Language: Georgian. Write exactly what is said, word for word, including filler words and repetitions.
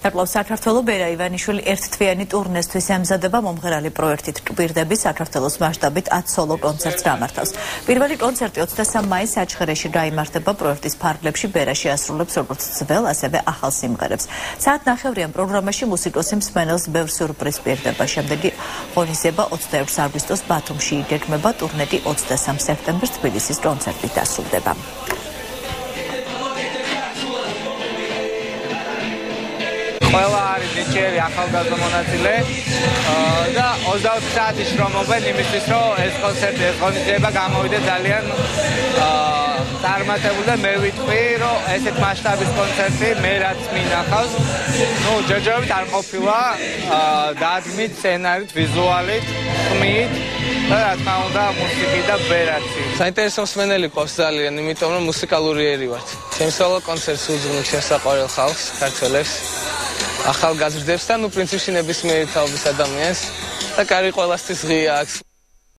Საკლავს საქართველო ბერა ივანიშვილი ერთთვიანი ტურნესთვის ემზადება მომღერალი პროექტით ტვირდები საქართველოს მასშტაბით ათ სოლო კონცერტს გამართავს. Პირველი კონცერტი ოცდასამ მაისს აჩხერეში გაიმართება პროექტის ფარგლებში ბერა შეასრულებს როგორც ძველ, ასევე ახალ სიმღერებს. საათნახევრიან პროგრამაში მუსიკოსი მსმენელს ბევრ სიურპრიზს პირდება. შემდეგი ღონისძიება ოცდაექვსი აგვისტოს ბათუმში იგეგმება, ტურნეტი ოცდასამ სექტემბერს თბილისის კონცერტით დასრულდება. ყველა არის ნიჭიერი ახალგაზრდა მონაწილე და ოცდაოთხ საათი შრომობენ იმისთვის, რომ ეს კონცერტი, ეს ღონისძიება გამოვიდეს ძალიან წარმატებული და მე ვიტყვი, რომ ესეთ მასშტაბის კონცერტი მე რაც მინახავს, ნუ ჯერჯერობით არ ყოფილა დადგმით, სცენარით, ვიზუალით, ხმით და რა თქმა უნდა მუსიკით და ბერაცი. საინტერესო მსმენელი ყავს ძალიან, იმიტომ რომ მუსიკალურიერი ვართ. ჩემს სოლო კონცერტს უძღვნით შესაყვარელ ხალხს, ქართველებს. ახალგაზრდებს და ნუ პრინციპში ნებისმიერი თაობის ადამიანს და კარი ყველასთვის ღია აქვს.